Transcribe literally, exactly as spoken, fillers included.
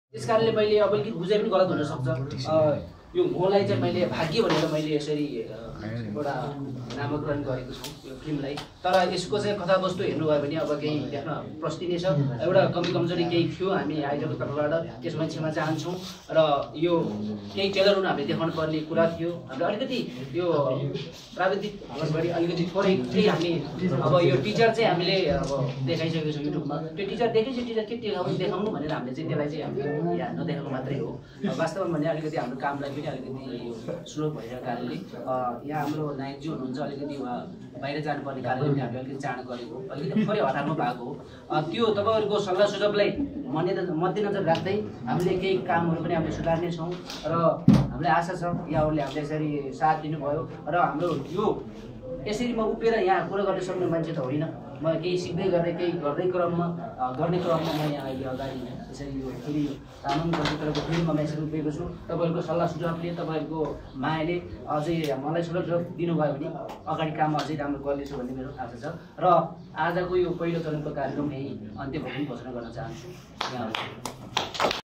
त्यसकारणले मैले अब अलिकति बुझाइ पनि गलत हुन सक्छ। यो मलाई चाहिँ मैले भाग्य भनेर मैले यसरी एउटा नामकरण गरेको छु यो फिल्मलाई। तर यसको चाहिँ कथावस्तु हेर्नुभयो भने अब केही देख्न प्रस्तिने छ, एउटा कमी कमजोरी केही थियो हामी आयोजकको तर्फबाट, त्यसमा क्षमा चाहन्छौँ। र यो केही टेलरहरू हामीले देखाउनु पर्ने कुरा थियो, हामीले अलिकति यो प्राविधिक गरी अलिकति थोरै केही हामी अब यो टिचर चाहिँ हामीले अब देखाइसकेको छौँ युट्युबमा। त्यो टिचर देखेपछि टिचर के देखाउनु देखाउनु भनेर हामीले चाहिँ त्यसलाई चाहिँ हामीले यहाँ नदेखाएको मात्रै हो। वास्तवमा भने अलिकति हाम्रो कामलाई पनि अलिकति यो स्लो भइरहेको कारणले यहाँ हाम्रो नायकजी हुनुहुन्छ, अलिकति उहाँ बाहिर जानुपर्ने कारणले पनि हामीले अलिकति चाँडो गरेको, अलिकति थोरै हतारमा भएको हो। त्यो तपाईँहरूको सल्लाह सुझावलाई मध्यनजर राख्दै हामीले केही कामहरू पनि हामीले सुधार्नेछौँ र हामीलाई आशा छ यहाँहरूले हामीले यसरी साथ दिनुभयो। र हाम्रो यो यसरी म उभिएर यहाँ कुरा गर्न सक्ने मान्छे त होइन, म केही सिक्दै गर्दै केही गर्दै क्रममा गर्ने क्रममा म यहाँ अहिले अगाडि यसरी यो फेरि तामाङ चलचित्रको फिल्ममा म यसरी उभिएको छु। तपाईँहरूको सल्लाह सुझावले तपाईँहरूको मायाले अझै मलाई सल्लाह सुझाव दिनुभयो भने अगाडि काम अझै राम्रो गर्नेछु भन्ने मेरो आशा छ। र आजको यो पहिलो चरणको कार्यक्रम यही अन्त्य भएको घोषणा गर्न चाहन्छु। यहाँ